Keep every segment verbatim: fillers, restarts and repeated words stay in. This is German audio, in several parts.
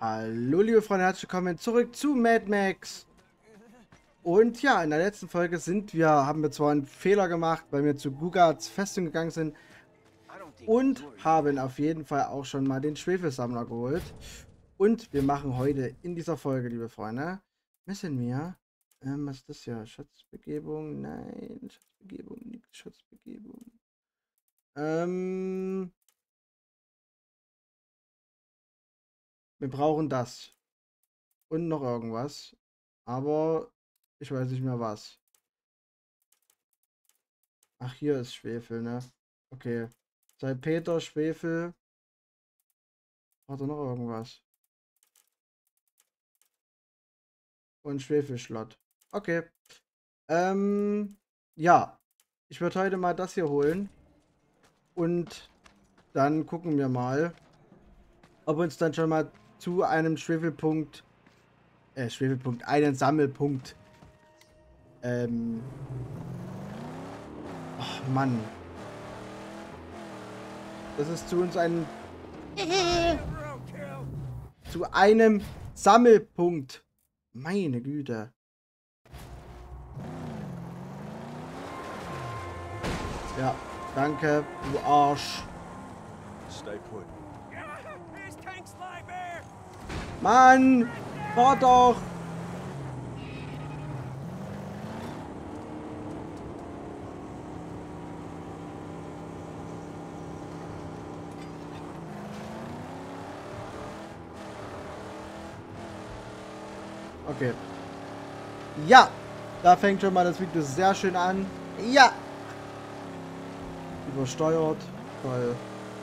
Hallo liebe Freunde, herzlich willkommen zurück zu Mad Max. Und ja, in der letzten Folge sind wir, haben wir zwar einen Fehler gemacht, weil wir zu Gugards Festung gegangen sind und haben auf jeden Fall auch schon mal den Schwefelsammler geholt. Und wir machen heute in dieser Folge, liebe Freunde, müssen wir, ähm, was ist das hier? Schatzbegebung? Nein, Schatzbegebung, nicht Schatzbegebung. Ähm, wir brauchen das. Und noch irgendwas. Aber ich weiß nicht mehr was. Ach, hier ist Schwefel, ne? Okay. Salpeter, Schwefel. Hat er noch irgendwas? Und Schwefelschlott. Okay. Ähm, ja. Ich würde heute mal das hier holen. Und dann gucken wir mal, ob uns dann schon mal zu einem Schwefelpunkt, äh, Schwefelpunkt, einen Sammelpunkt, ähm, ach, Mann. Das ist zu uns ein, zu einem Sammelpunkt. Meine Güte. Ja, danke, du Arsch. Mann, fahr doch. Okay. Ja, da fängt schon mal das Video sehr schön an. Ja. Übersteuert. Toll.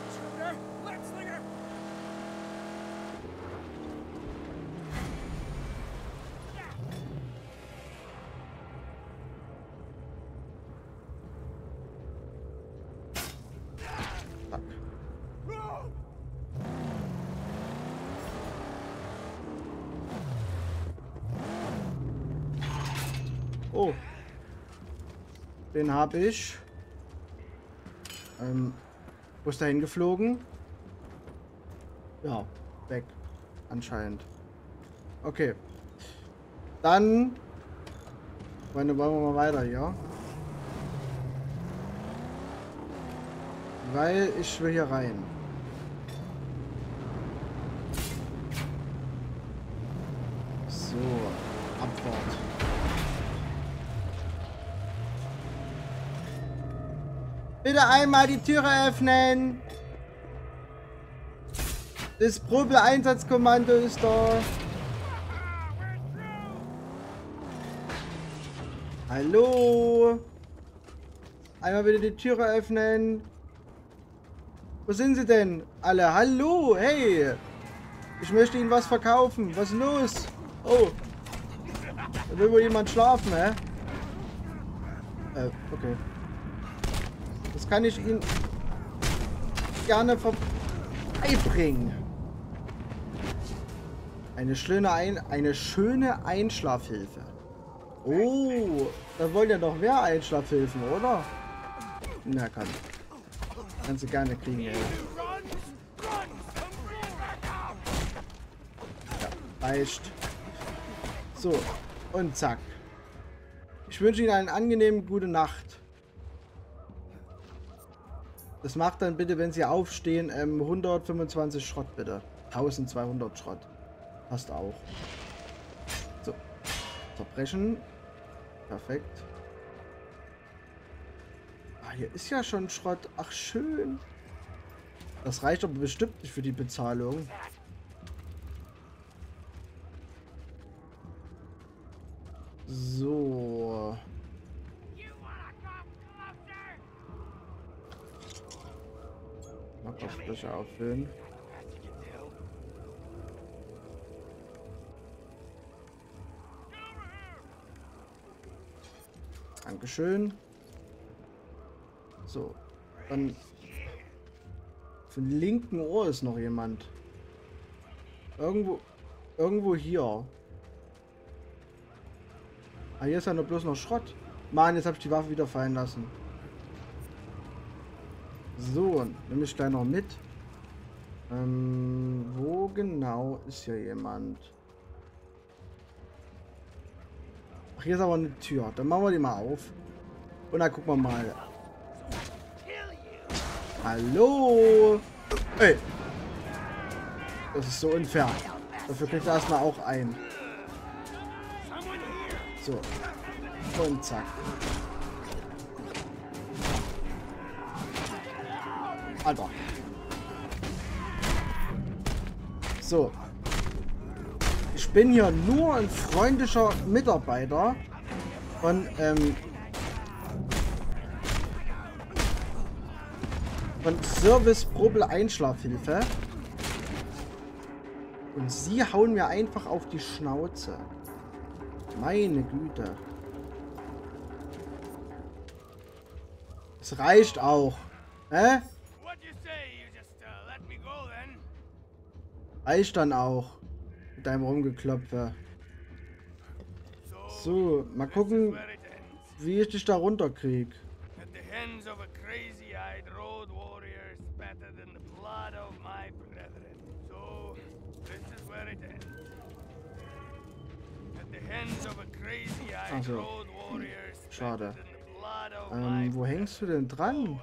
Oh. Den habe ich. Ähm, wo ist der hingeflogen? Ja, weg. Anscheinend. Okay. Dann wollen wir mal weiter hier. Weil ich will hier rein. So, Abfahrt. Bitte einmal die Türe öffnen. Das Probe-Einsatzkommando ist da. Hallo. Einmal bitte die Türe öffnen. Wo sind sie denn? Alle. Hallo. Hey. Ich möchte Ihnen was verkaufen. Was ist los? Oh. Da will wohl jemand schlafen, hä? Äh, okay. Das kann ich Ihnen gerne vorbeibringen. Eine schöne, Ein eine schöne Einschlafhilfe. Oh, da wollen ja noch mehr Einschlafhilfen, oder? Na komm. Kannst du gerne kriegen, ey. Ja, reicht. So, und zack. Ich wünsche Ihnen eine angenehme gute Nacht. Das macht dann bitte, wenn Sie aufstehen, ähm, hundertfünfundzwanzig Schrott bitte. eintausendzweihundert Schrott. Passt auch. So. Zerbrechen. Perfekt. Ah, hier ist ja schon Schrott. Ach, schön. Das reicht aber bestimmt nicht für die Bezahlung. So. Mal Fläche auffüllen. Dankeschön. So. Dann für den linken Ohr ist noch jemand. Irgendwo. Irgendwo hier. Ah, hier ist ja nur bloß noch Schrott. Mann, jetzt habe ich die Waffe wieder fallen lassen. So, nehme ich gleich noch mit. Ähm, wo genau ist hier jemand? Ach, hier ist aber eine Tür. Dann machen wir die mal auf. Und dann gucken wir mal. Hallo? Ey. Das ist so unfair. Dafür kriegt er erstmal auch ein. So. Und zack. Alter. So. Ich bin hier nur ein freundlicher Mitarbeiter von, ähm, von Service Probel Einschlafhilfe. Und sie hauen mir einfach auf die Schnauze. Meine Güte. Es reicht auch. Hä? Reicht dann auch. Mit deinem Rumgeklopfe. So, mal gucken, wie ich dich da runterkrieg. Also, schade. Ähm, wo hängst du denn dran?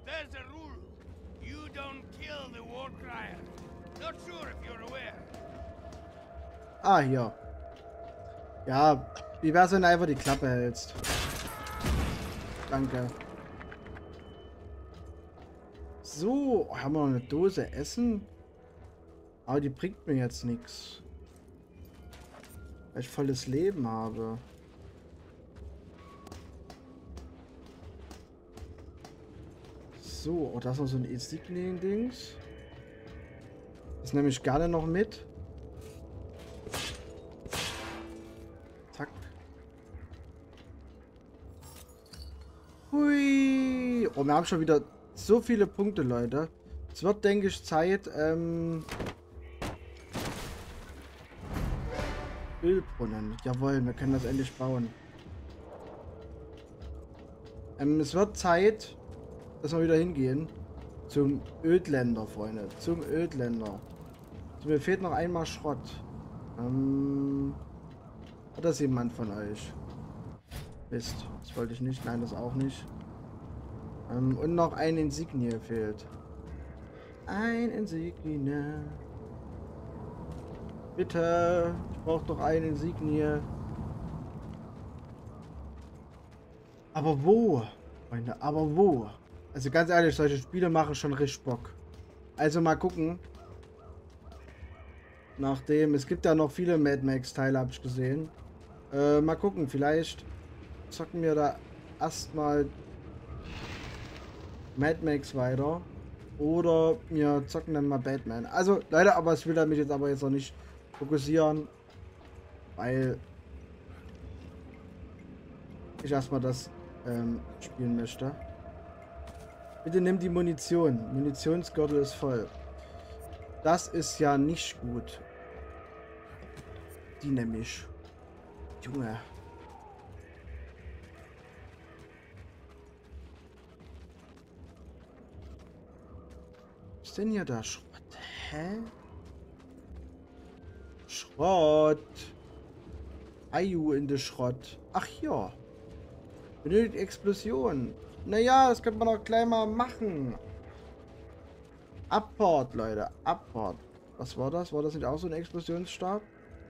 Ah, hier. Ja, wie wär's, wenn du einfach die Klappe hältst? Danke. So, haben wir noch eine Dose Essen? Aber die bringt mir jetzt nichts. Weil ich volles Leben habe. So, oh, das ist noch so ein Insignien-Dings. Das nehme ich gerne noch mit. Zack. Hui. Oh, wir haben schon wieder so viele Punkte, Leute. Es wird, denke ich, Zeit, ähm... Ölbrunnen. Jawohl, wir können das endlich bauen. Ähm, es wird Zeit, dass wir wieder hingehen. Zum Ödländer, Freunde. Zum Ödländer. So, mir fehlt noch einmal Schrott. Ähm... Hat das jemand von euch? Mist. Das wollte ich nicht. Nein, das auch nicht. Ähm, und noch ein Insignie fehlt. Ein Insignie. Bitte. Ich brauche doch ein Insignie. Aber wo? Freunde, aber wo? Also ganz ehrlich, solche Spiele machen schon richtig Bock. Also mal gucken. Nachdem, es gibt ja noch viele Mad Max Teile, habe ich gesehen. Äh, mal gucken, vielleicht zocken wir da erstmal Mad Max weiter. Oder wir zocken dann mal Batman. Also, leider, aber ich will damit jetzt aber jetzt noch nicht fokussieren. Weil ich erstmal das ähm, spielen möchte. Bitte nimm die Munition. Munitionsgürtel ist voll. Das ist ja nicht gut. Die nämlich. Junge. Was ist denn hier der Schrott? Hä? Schrott. Ayu in der Schrott. Ach hier. Benötigt Explosion. Naja, das könnte man auch gleich mal machen. Abport, Leute. Abport. Was war das? War das nicht auch so ein Explosionsstab?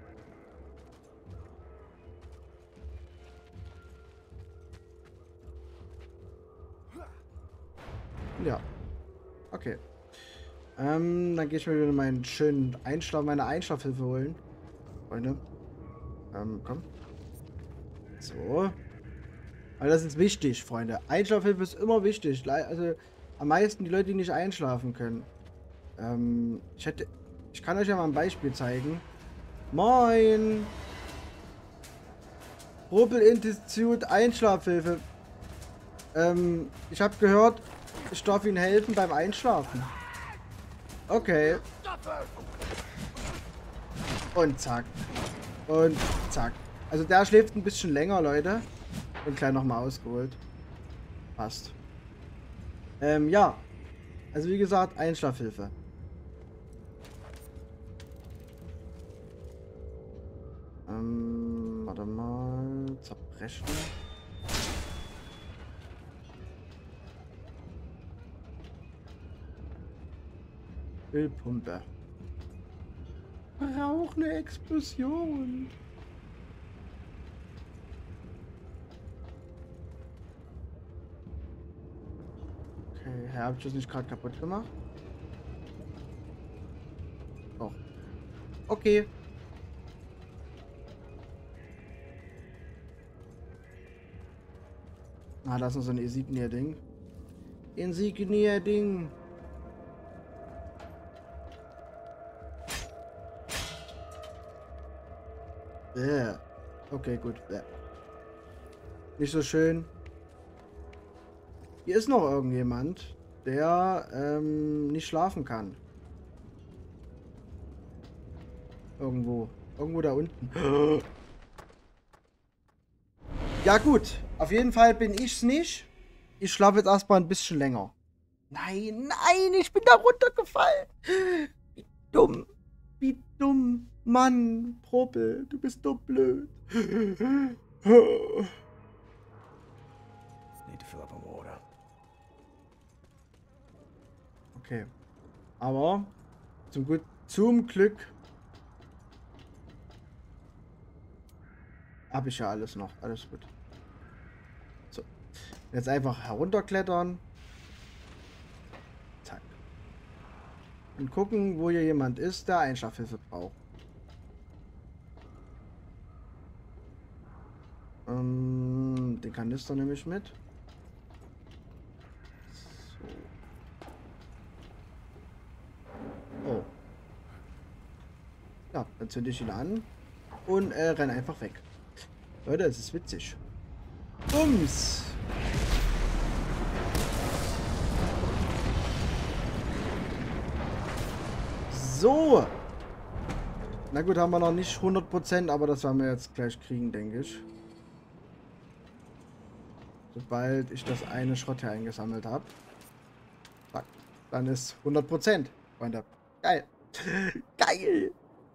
Ja. Okay. Ähm, dann gehe ich mir wieder meinen schönen Einschlaf, meine Einschlafhilfe holen. Freunde. Ähm, komm. So. Weil das ist wichtig, Freunde. Einschlafhilfe ist immer wichtig. Also am meisten die Leute, die nicht einschlafen können. Ähm, ich hätte. Ich kann euch ja mal ein Beispiel zeigen. Moin! Probel Institute Einschlafhilfe. Ähm, ich habe gehört, ich darf Ihnen helfen beim Einschlafen. Okay. Und zack. Und zack. Also der schläft ein bisschen länger, Leute. Und gleich nochmal ausgeholt. Passt. Ähm, ja. Also wie gesagt, Einschlafhilfe. Warte mal. Zerbrechen. Ölpumpe. Braucht eine Explosion. Okay, habe ich das nicht gerade kaputt gemacht? Doch. Okay. Ah, das ist so ein Insignia-Ding. Insignia-Ding. Yeah. Okay, gut. Yeah. Nicht so schön. Hier ist noch irgendjemand, der ähm, nicht schlafen kann. Irgendwo. Irgendwo da unten. Ja gut. Auf jeden Fall bin ich's nicht. Ich schlafe jetzt erstmal ein bisschen länger. Nein, nein, ich bin da runtergefallen. Wie dumm. Wie dumm. Mann, Probel, du bist doch blöd. Need to fill up on water. Okay. Aber zum, gut, zum Glück habe ich ja alles noch. Alles gut. So. Jetzt einfach herunterklettern. Zack. Und gucken, wo hier jemand ist, der Einschlafhilfe braucht. Ähm, den Kanister nehme ich mit. So. Oh. Ja, dann zünde ich ihn an und äh, renne einfach weg. Leute, es ist witzig. Bums! So! Na gut, haben wir noch nicht hundert Prozent, aber das werden wir jetzt gleich kriegen, denke ich. Sobald ich das eine Schrott hier eingesammelt habe. Dann ist hundert Prozent, Freunde. Geil. Geil.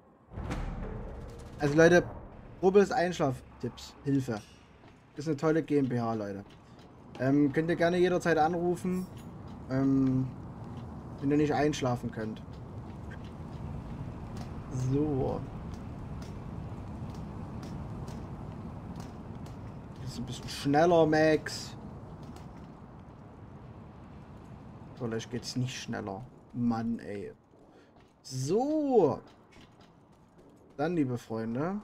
Also Leute, Probes Einschlaftipps, Hilfe. Ist eine tolle GmbH, Leute. Ähm, könnt ihr gerne jederzeit anrufen, ähm, wenn ihr nicht einschlafen könnt. So. Ist ein bisschen schneller, Max. Vielleicht geht's nicht schneller. Mann, ey. So. Dann, liebe Freunde,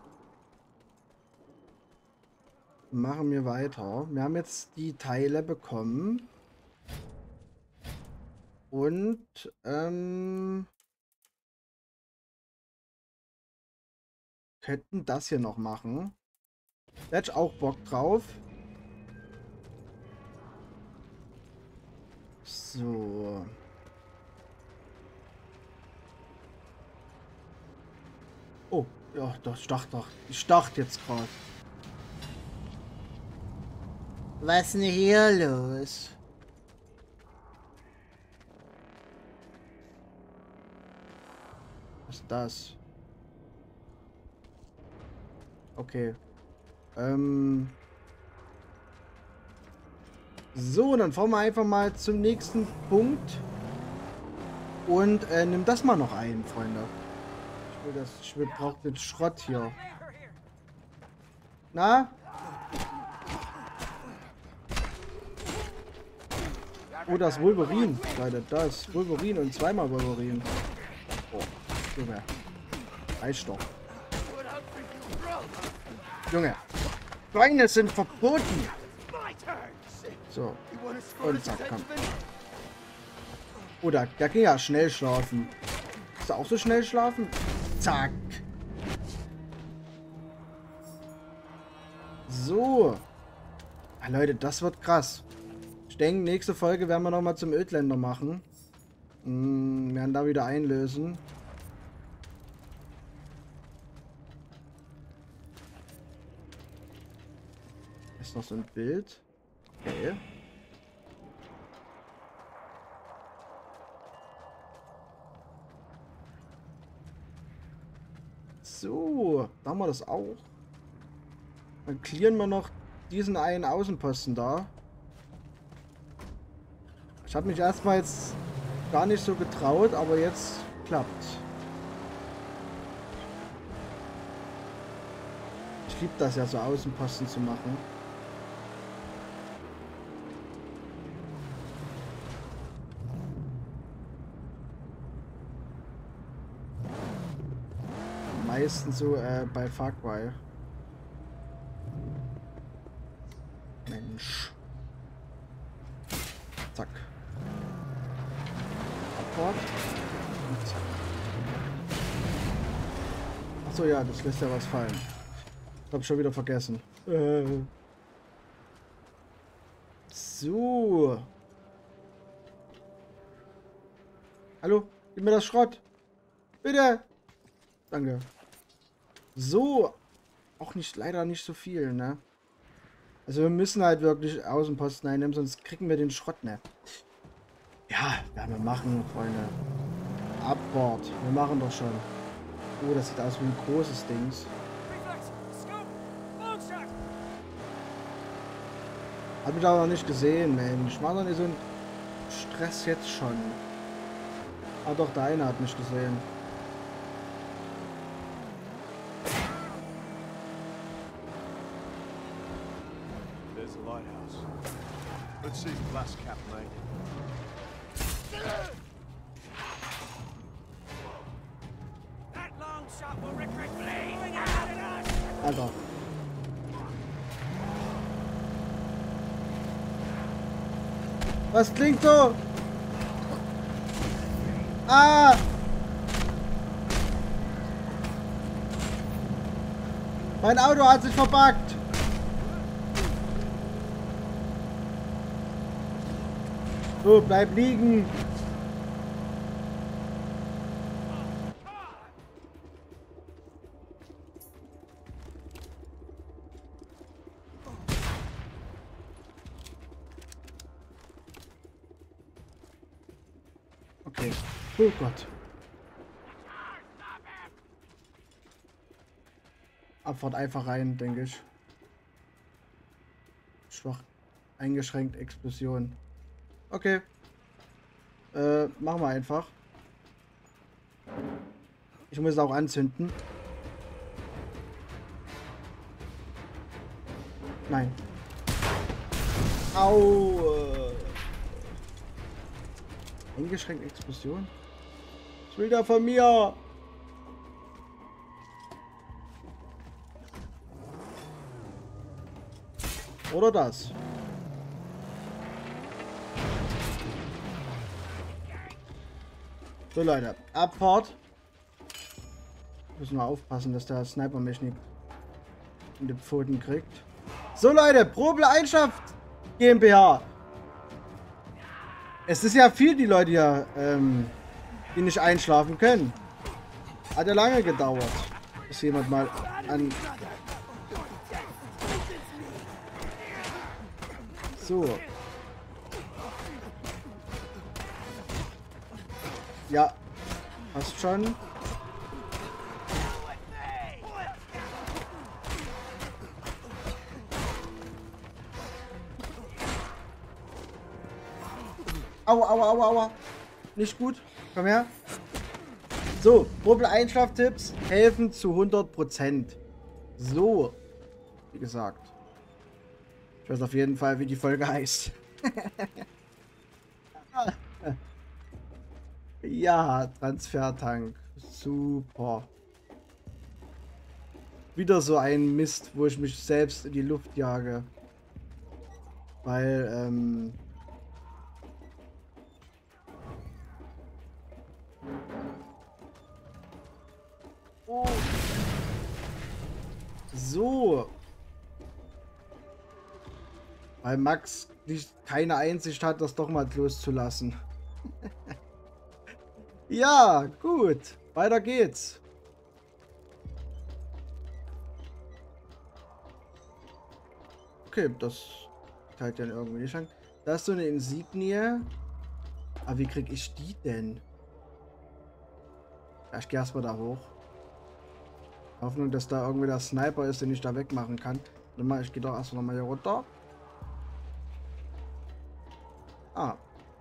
machen wir weiter. Wir haben jetzt die Teile bekommen. Und, ähm... könnten das hier noch machen. Da hätte ich auch Bock drauf. So. Oh, ja, das dachte doch. Ich dachte jetzt gerade. Was ist denn hier los? Was ist das? Okay. Ähm. So, dann fahren wir einfach mal zum nächsten Punkt. Und äh, nimm das mal noch ein, Freunde. Ich will das. Ich will, brauch den Schrott hier. Na? Oh, das Wolverine, Leute. Das Wolverine und zweimal Wolverine. Oh, Junge. Reicht doch. Junge. Beine sind verboten. So. Und zack, komm. Oh, da, da ging ja schnell schlafen. Ist er auch so schnell schlafen? Zack. So. Ah, Leute, das wird krass. Ich denke, nächste Folge werden wir nochmal zum Ödländer machen. Hm, werden da wieder einlösen. Ist noch so ein Bild. Okay. So, da haben wir das auch. Dann clearen wir noch diesen einen Außenposten da. Ich habe mich erstmal jetzt gar nicht so getraut, aber jetzt klappt's. Ich liebe das ja, so Außenposten zu machen. Meistens so äh, bei Far Cry. Mensch. Zack. Abfahrt. Und zack. Achso, ja, das lässt ja was fallen. Ich hab schon wieder vergessen. Äh. So. Hallo? Gib mir das Schrott. Bitte. Danke. So. Auch nicht, leider nicht so viel, ne? Also wir müssen halt wirklich Außenposten einnehmen, sonst kriegen wir den Schrott nicht. Ja, werden wir machen, Freunde. Abbord. Wir machen doch schon. Oh, das sieht aus wie ein großes Ding. Hab mich aber noch nicht gesehen, Mensch. Mach doch nicht so einen Stress jetzt schon. Ah doch, der eine hat mich gesehen. There's a lighthouse. Let's see if last cap made it. That long shot will regret bleeding out at us. Alter. Was klingt so? Ah! Mein Auto hat sich verbuggt. So, bleib liegen. Okay. Oh Gott. Abfahrt einfach rein, denke ich. Schwach eingeschränkt, Explosion. Okay. Äh, machen wir einfach. Ich muss es auch anzünden. Nein. Au. Eingeschränkt Explosion? Was will der von mir? Oder das? So Leute, Abfahrt. Müssen wir aufpassen, dass der Sniper mich nicht in die Pfoten kriegt. So Leute, Probe-Einschaft GmbH. Es ist ja viel, die Leute hier, ähm, die nicht einschlafen können. Hat ja lange gedauert, bis jemand mal an... So. Ja, passt schon. Aua, aua, aua, aua. Nicht gut. Komm her. So, Probe-Einschlaftipps helfen zu hundert Prozent. So, wie gesagt. Ich weiß auf jeden Fall, wie die Folge heißt. Ja, Transfertank. Super. Wieder so ein Mist, wo ich mich selbst in die Luft jage. Weil, ähm... Oh. So. Weil Max nicht keine Einsicht hat, das doch mal loszulassen. Ja, gut. Weiter geht's. Okay, das teilt dann irgendwie nicht an. Da ist so eine Insignie. Aber wie krieg ich die denn? Ja, ich gehe erstmal da hoch. Hoffnung, dass da irgendwie der Sniper ist, den ich da wegmachen kann. Warte mal, ich gehe doch erst noch mal hier runter. Ah.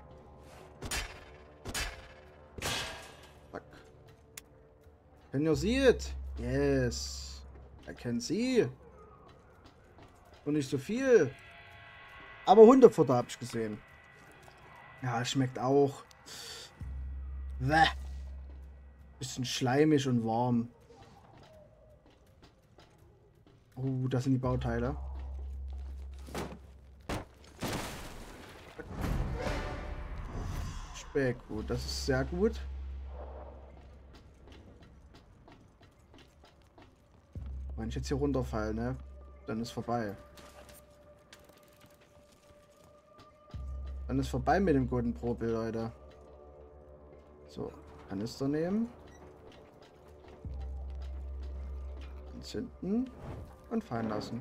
Fuck. Can you see it? Yes. I can see. Und nicht so viel. Aber Hundefutter habe ich gesehen. Ja, schmeckt auch. Bäh. Bisschen schleimig und warm. Oh, das sind die Bauteile. Speck, gut, das ist sehr gut. Wenn ich jetzt hier runterfalle, ne? Dann ist vorbei. Dann ist vorbei mit dem Golden Probe, Leute. So, Kanister nehmen. Entzünden. Und fallen lassen.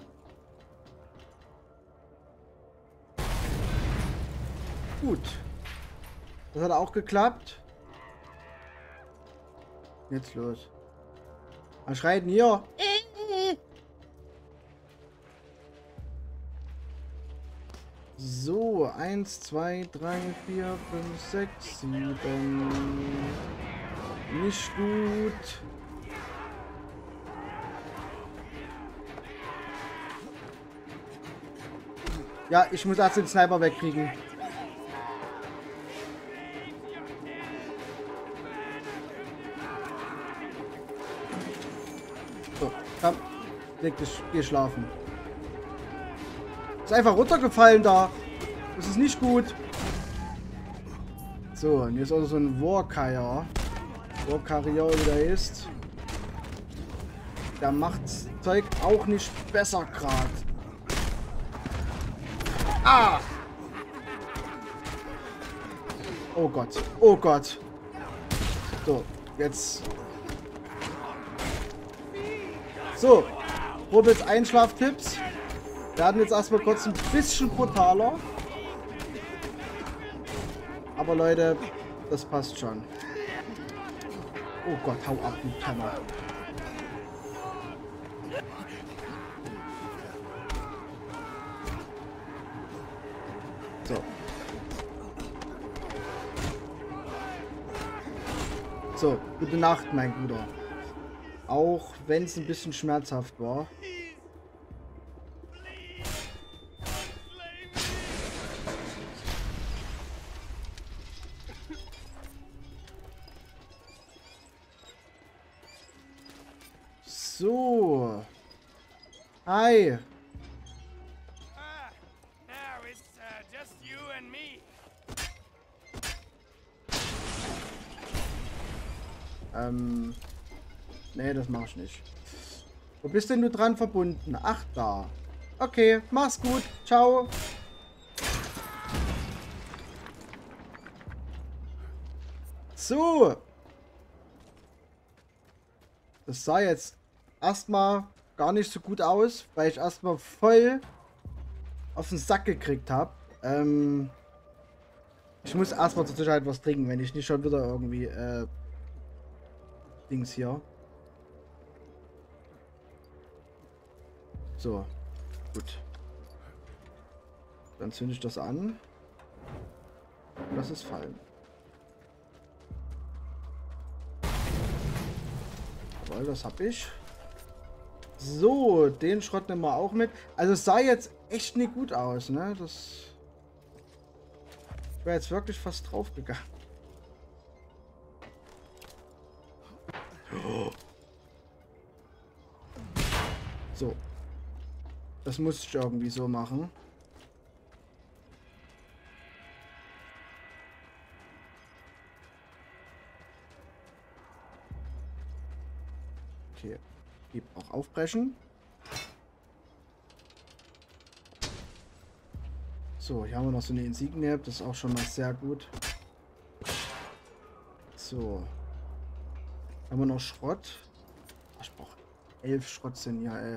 Gut. Das hat auch geklappt. Jetzt los. Was schreit denn hier? So, eins, zwei, drei, vier, fünf, sechs, sieben. Nicht gut. Ja, ich muss erst den Sniper wegkriegen. So, komm. Leg dich, geh schlafen. Ist einfach runtergefallen da. Das ist nicht gut. So, und hier ist auch so ein Warcarrier. Warcarrier, wie der ist. Der macht das Zeug auch nicht besser gerade. Ah! Oh Gott. Oh Gott. So, jetzt. So. Robits Einschlaftipps. Wir werden jetzt erstmal kurz ein bisschen brutaler. Aber Leute, das passt schon. Oh Gott, hau ab, du Penner. So. So, gute Nacht, mein Bruder. Auch wenn es ein bisschen schmerzhaft war. So. Hi. Ähm. Nee, das mach ich nicht. Wo bist denn du dran verbunden? Ach, da. Okay, mach's gut. Ciao. So. Das sah jetzt erstmal gar nicht so gut aus, weil ich erstmal voll auf den Sack gekriegt habe. Ähm. Ich muss erstmal zur Sicherheit was trinken, wenn ich nicht schon wieder irgendwie, äh. Dings hier. So, gut. Dann zünde ich das an. Lass es fallen. Jawohl, das habe ich. So, den Schrott nehmen wir auch mit. Also es sah jetzt echt nicht gut aus, ne? Das wäre jetzt wirklich fast drauf gegangen. So. Das muss ich irgendwie so machen. Okay. Gib auch aufbrechen. So, hier haben wir noch so eine Insignie. Das ist auch schon mal sehr gut. So. Haben wir noch Schrott? Ich brauche elf Schrott sind ja, ey.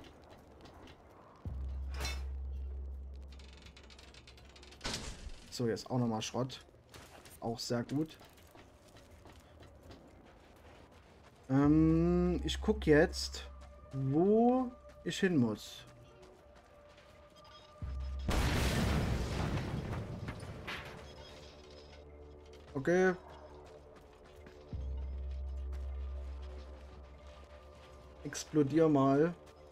So, jetzt auch nochmal Schrott. Auch sehr gut. Ähm, ich gucke jetzt, wo ich hin muss. Okay. Explodier mal.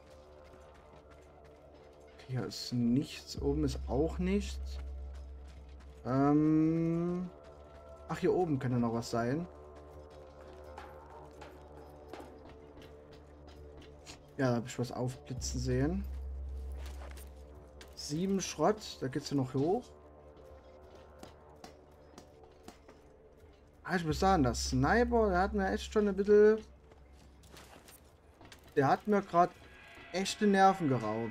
Okay, hier ist nichts. Oben ist auch nichts. Ähm... Ach, hier oben könnte noch was sein. Ja, da habe ich was aufblitzen sehen. Sieben Schrott. Da geht's hier noch hoch. Ah, ich muss sagen, der Sniper, der hat mir echt schon ein bisschen... Der hat mir gerade echte Nerven geraubt.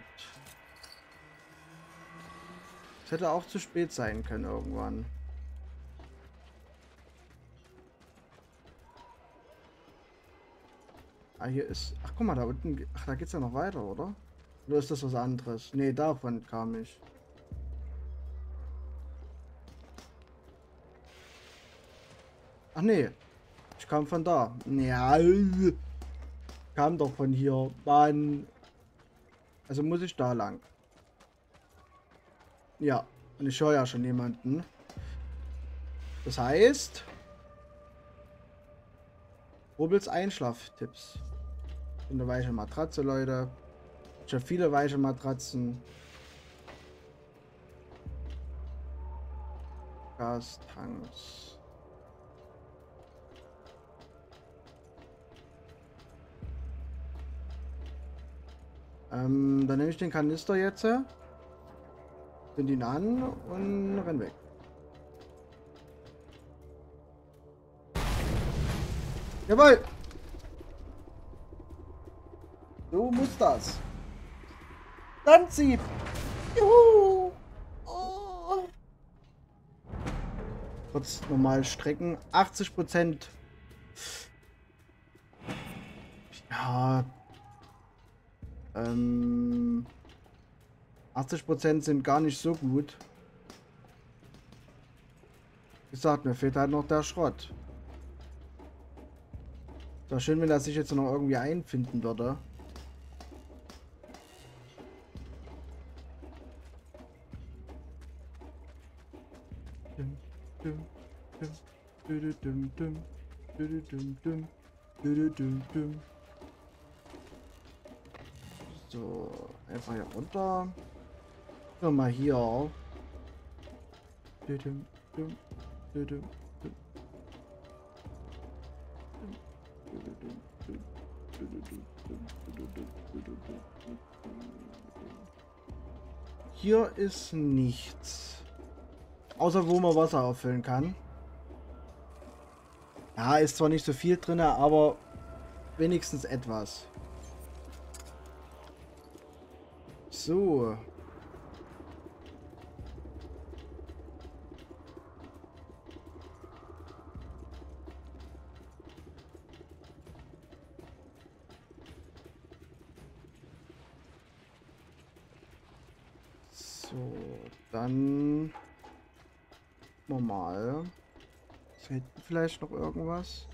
Das hätte auch zu spät sein können irgendwann. Ah, hier ist... Ach, guck mal, da unten... Ach, da geht's ja noch weiter, oder? Oder ist das was anderes? Nee, davon kam ich. Ach, nee. Ich kam von da. Ja, kam doch von hier. Mann. Also muss ich da lang. Ja. Und ich höre ja schon jemanden. Das heißt... Robels Einschlaftipps. Eine weiche Matratze, Leute. Ich habe viele weiche Matratzen. Gastanks. Ähm, dann nehme ich den Kanister jetzt. Bind ihn an und renn weg. Jawohl! So muss das. Dann zieht. Juhu! Oh. Kurz normal strecken. achtzig Prozent. Ja. Ähm. achtzig Prozent sind gar nicht so gut. Wie gesagt, mir fehlt halt noch der Schrott. Wäre schön, wenn er sich jetzt noch irgendwie einfinden würde. So, einfach hier runter. Nochmal hier. Hier ist nichts. Außer wo man Wasser auffüllen kann. Ja, ist zwar nicht so viel drin, aber wenigstens etwas. So. So, dann normal. Ist hier hinten vielleicht noch irgendwas?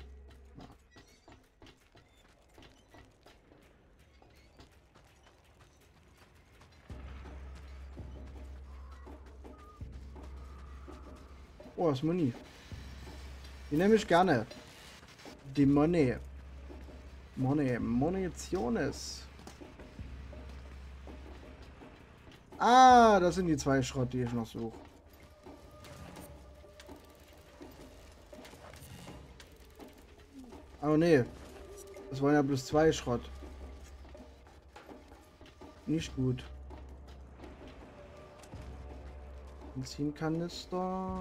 Oh, das ist Muni. Die nehme ich gerne. Die Money. Money. Munitiones. Ah, das sind die zwei Schrott, die ich noch suche. Oh nee. Das waren ja bloß zwei Schrott. Nicht gut. Benzinkanister.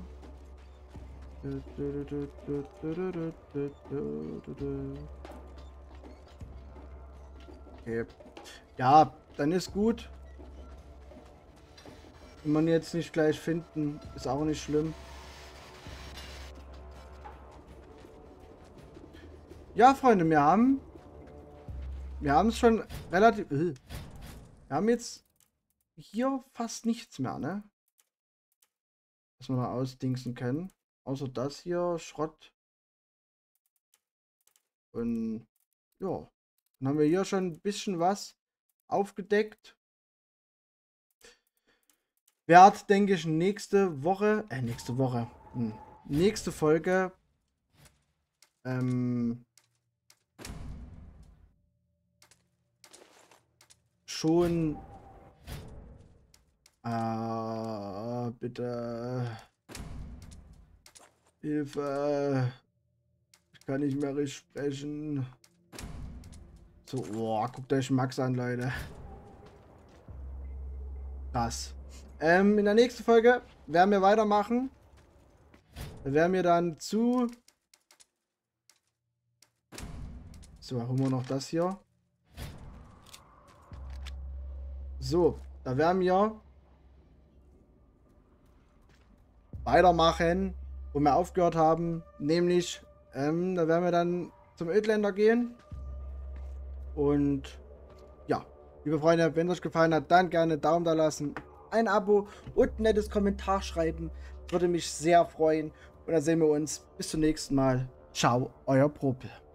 Okay. Ja, dann ist gut. Wenn man jetzt nicht gleich finden, ist auch nicht schlimm. Ja, Freunde, wir haben... Wir haben es schon relativ... Wir haben jetzt hier fast nichts mehr, ne? Was wir mal ausdingsen können. Außer das hier, Schrott. Und ja, dann haben wir hier schon ein bisschen was. aufgedeckt. Werd, denke ich, nächste Woche, äh, nächste Woche, hm, nächste Folge, ähm, schon, äh, bitte, Hilfe, ich kann nicht mehr richtig sprechen. So, oh, guckt euch Max an, Leute. Krass. Ähm, in der nächsten Folge werden wir weitermachen. Da werden wir dann zu... So, haben wir noch das hier. So, da werden wir weitermachen, wo wir aufgehört haben. Nämlich, ähm, da werden wir dann zum Ödländer gehen. Und ja, liebe Freunde, wenn es euch gefallen hat, dann gerne einen Daumen da lassen, ein Abo und ein nettes Kommentar schreiben. Würde mich sehr freuen. Und dann sehen wir uns bis zum nächsten Mal. Ciao, euer Propel.